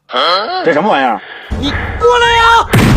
这什么玩意儿？ 你过来呀！